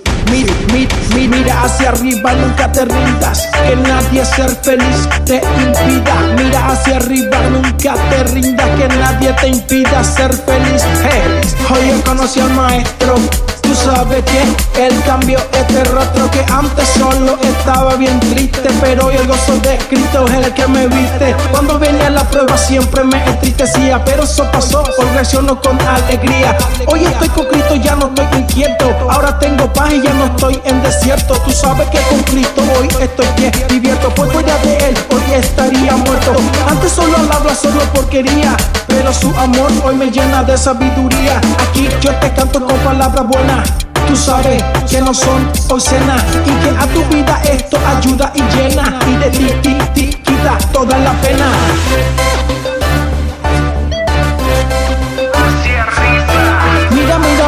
Mira hacia arriba, nunca te rindas. Que nadie ser feliz te impida. Mira hacia arriba, nunca te rindas. Que nadie te impida ser feliz. Hey, hoy yo conocí al maestro. Tú sabes que él cambió este rostro que antes solo estaba bien triste, pero hoy el gozo de Cristo es el que me viste. Cuando venía la prueba siempre me entristecía, pero eso pasó, hoy reacciono con alegría. Hoy estoy con Cristo, ya no estoy inquieto. Ahora tengo paz y ya no estoy en desierto. Tú sabes que con Cristo hoy estoy bien divierto. Pues fuera de él hoy estaría muerto. Antes solo hablaba solo porquería, pero su amor hoy me llena de sabiduría. Aquí yo te canto con palabras buenas. Tú sabes que no son obscenas y que a tu vida esto ayuda y llena. Y de ti quita toda la pena. Hacia arriba.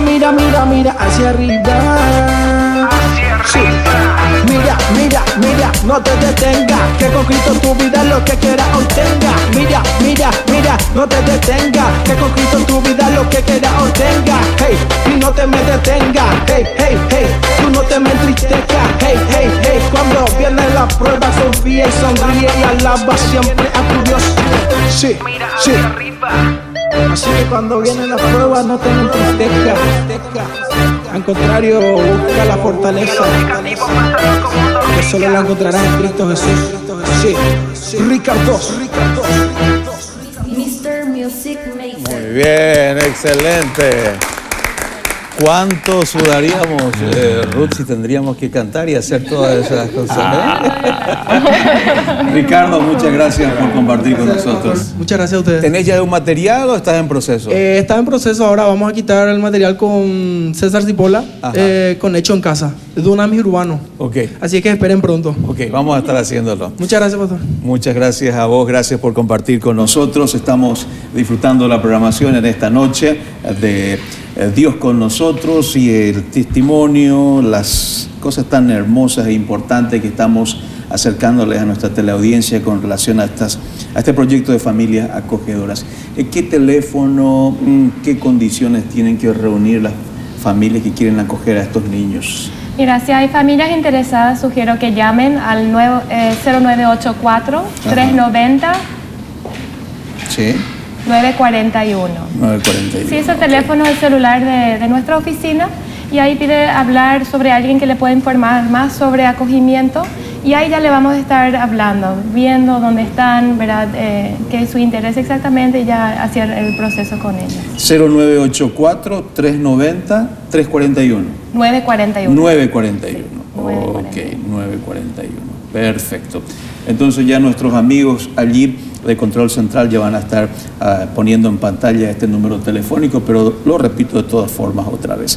Mira hacia arriba. Hacia arriba. Sí. Mira no te detengas, que con Cristo tu vida lo que quieras obtenga. Mira, mira, mira, no te detengas, que con Cristo tu vida lo que quieras obtenga. Hey, y no te me detengas, hey, hey, hey, tú no te me entristezcas, hey, hey, hey. Cuando viene la prueba, sonríe y sonríe y alaba siempre a tu Dios. Sí, sí. Así que cuando viene la prueba, no te me entristezcas. Al contrario, busca la fortaleza, que solo la encontrarás en Cristo Jesús. Sí, Ricardo. Muy bien, excelente. ¿Cuánto sudaríamos, Ruth, si tendríamos que cantar y hacer todas esas cosas? Ricardo, muchas gracias por compartir con nosotros. Muchas gracias a ustedes. ¿Tenés ya un material o estás en proceso? Está en proceso ahora. Vamos a quitar el material con César Cipolla, con Hecho en Casa, de Dunamis Urbano. Ok. Así que esperen pronto. Ok, vamos a estar haciéndolo. Muchas gracias, pastor. Muchas gracias a vos, gracias por compartir con nosotros. Estamos disfrutando la programación en esta noche de Dios con nosotros y el testimonio, las cosas tan hermosas e importantes que estamos acercándoles a nuestra teleaudiencia con relación a este proyecto de familias acogedoras. ¿Qué teléfono, qué condiciones tienen que reunir las familias que quieren acoger a estos niños? Mira, si hay familias interesadas, sugiero que llamen al 0984-390. Sí. 941. 941. Sí, ese teléfono es el celular de nuestra oficina y ahí pide hablar sobre alguien que le pueda informar más sobre acogimiento y ahí ya le vamos a estar hablando, viendo dónde están, ¿verdad? Qué es su interés exactamente y ya hacer el proceso con ellos. 0984-390-341. 941. 941. Ok, 941. Perfecto. Entonces ya nuestros amigos allí de Control Central ya van a estar poniendo en pantalla este número telefónico, pero lo repito de todas formas otra vez.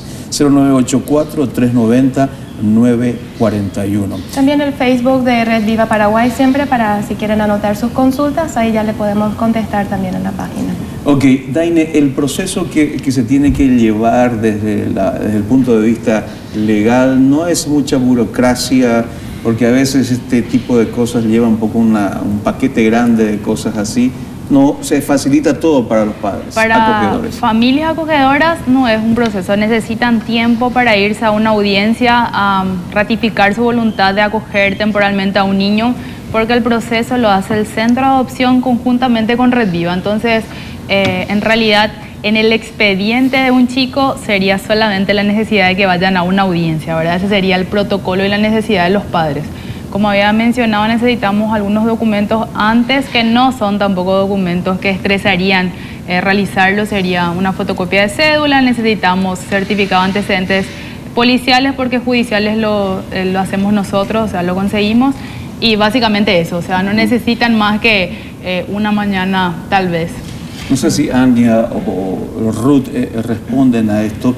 0984-390-941. También el Facebook de Red Viva Paraguay, siempre para si quieren anotar sus consultas, ahí ya le podemos contestar también en la página. Ok, Daine, el proceso que se tiene que llevar desde el punto de vista legal no es mucha burocracia, porque a veces este tipo de cosas lleva un poco un paquete grande de cosas así. No, se facilita todo para los padres acogedores. Para familias acogedoras no es un proceso, necesitan tiempo para irse a una audiencia a ratificar su voluntad de acoger temporalmente a un niño, porque el proceso lo hace el centro de adopción conjuntamente con Red Viva. Entonces, en realidad, en el expediente de un chico sería solamente la necesidad de que vayan a una audiencia, ¿verdad? Ese sería el protocolo y la necesidad de los padres. Como había mencionado, necesitamos algunos documentos antes que no son tampoco documentos que estresarían realizarlo. Sería una fotocopia de cédula, necesitamos certificado de antecedentes policiales porque judiciales lo hacemos nosotros, o sea, lo conseguimos. Y básicamente eso, o sea, no necesitan más que una mañana tal vez. No sé si Ania o Ruth responden a esto.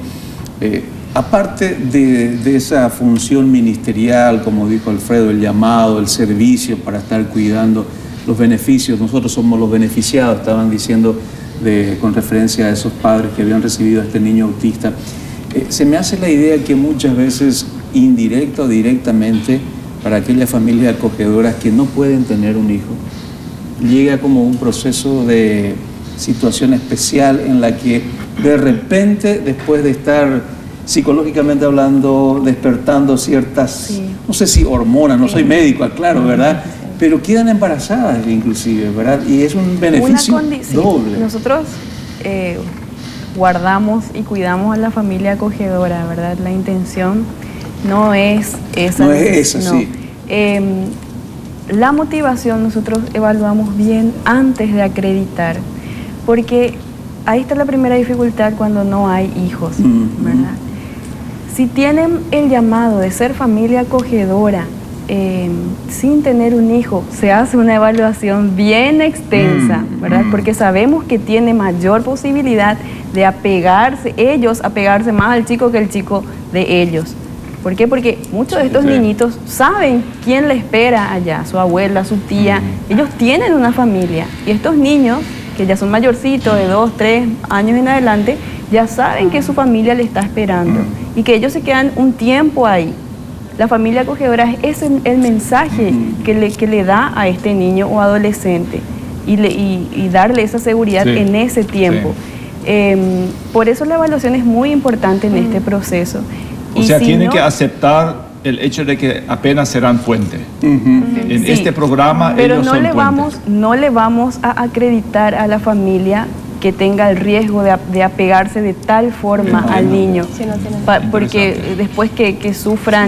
Aparte de esa función ministerial, como dijo Alfredo, el llamado, el servicio para estar cuidando los beneficios, nosotros somos los beneficiados, estaban diciendo con referencia a esos padres que habían recibido a este niño autista. Se me hace la idea que muchas veces, indirecta o directamente, para aquellas familias acogedoras que no pueden tener un hijo, llega como un proceso de situación especial en la que de repente, después de estar psicológicamente hablando, despertando ciertas, no sé si hormonas, no soy médico, aclaro, ¿verdad? Pero quedan embarazadas inclusive, ¿verdad? Y es un beneficio doble. Nosotros guardamos y cuidamos a la familia acogedora, ¿verdad? La intención no es esa. No es esa, no. sí. La motivación nosotros evaluamos bien antes de acreditar, porque ahí está la primera dificultad cuando no hay hijos, ¿verdad? Si tienen el llamado de ser familia acogedora sin tener un hijo, se hace una evaluación bien extensa, ¿verdad? Porque sabemos que tiene mayor posibilidad de apegarse más al chico que el chico de ellos. ¿Por qué? Porque muchos de estos niñitos saben quién le espera allá, su abuela, su tía. Ellos tienen una familia y estos niños que ya son mayorcitos, de 2, 3 años en adelante, ya saben que su familia le está esperando y que ellos se quedan un tiempo ahí. La familia acogedora es el mensaje que le da a este niño o adolescente y darle esa seguridad en ese tiempo. Por eso la evaluación es muy importante en este proceso. O sea, tiene que aceptar el hecho de que apenas serán fuente. En este programa pero ellos no son le puentes. no le vamos a acreditar a la familia que tenga el riesgo de apegarse de tal forma al niño, porque después que sufran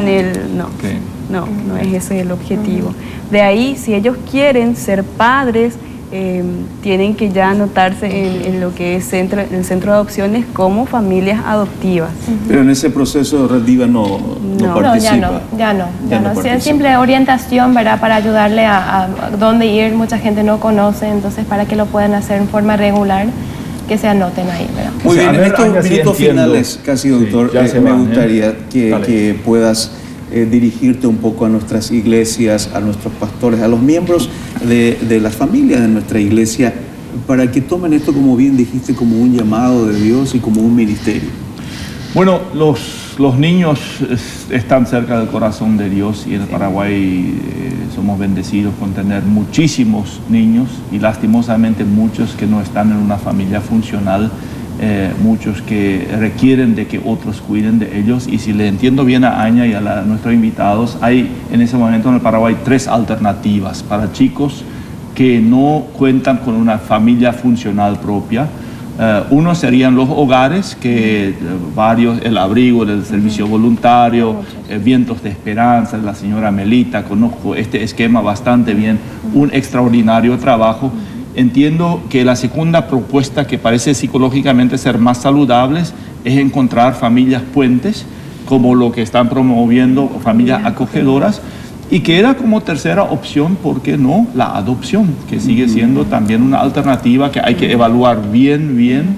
no es ese el objetivo. De ahí, si ellos quieren ser padres, tienen que ya anotarse en lo que es el centro de adopciones como familias adoptivas. Pero en ese proceso Red Viva no participa. Ya no. Es simple orientación, ¿verdad? Para ayudarle a dónde ir. Mucha gente no conoce, entonces para que lo puedan hacer en forma regular, que se anoten ahí, ¿verdad? Muy bien, en estos minutos finales, casi doctor, me gustaría que puedas dirigirte un poco a nuestras iglesias, a nuestros pastores, a los miembros de las familias de nuestra iglesia, para que tomen esto, como bien dijiste, como un llamado de Dios y como un ministerio. Bueno, los niños están cerca del corazón de Dios y en el Paraguay somos bendecidos con tener muchísimos niños y lastimosamente muchos que no están en una familia funcional, muchos que requieren de que otros cuiden de ellos. Y si le entiendo bien a Aña y a nuestros invitados, hay en ese momento en el Paraguay 3 alternativas para chicos que no cuentan con una familia funcional propia. Uno serían los hogares, que varios, el abrigo del servicio voluntario, Vientos de Esperanza, la señora Melita, conozco este esquema bastante bien, un extraordinario trabajo. Entiendo que la segunda propuesta, que parece psicológicamente ser más saludables, es encontrar familias puentes, como lo que están promoviendo familias acogedoras, y queda como tercera opción, ¿por qué no?, la adopción, que sigue siendo también una alternativa que hay que evaluar bien,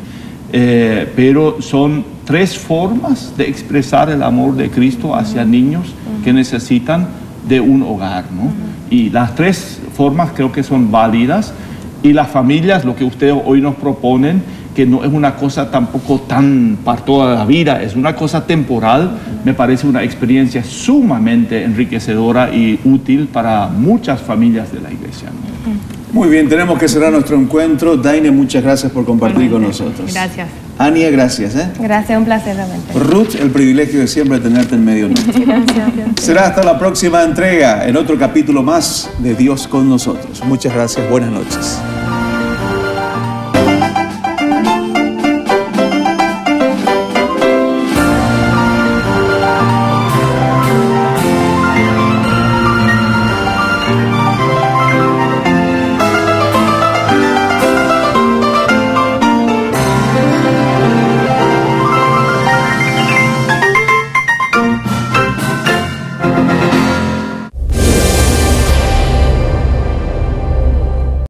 pero son 3 formas de expresar el amor de Cristo hacia niños que necesitan de un hogar, ¿no? Y las 3 formas creo que son válidas, y las familias, lo que ustedes hoy nos proponen, que no es una cosa tampoco tan para toda la vida, es una cosa temporal, me parece una experiencia sumamente enriquecedora y útil para muchas familias de la iglesia, ¿no? Muy bien, tenemos que cerrar nuestro encuentro. Daine, muchas gracias por compartir con nosotros. Gracias. Ania, gracias. Gracias, un placer realmente. Ruth, el privilegio de siempre tenerte en medio nuestro. Gracias. Será hasta la próxima entrega, en otro capítulo más de Dios con nosotros. Muchas gracias, buenas noches.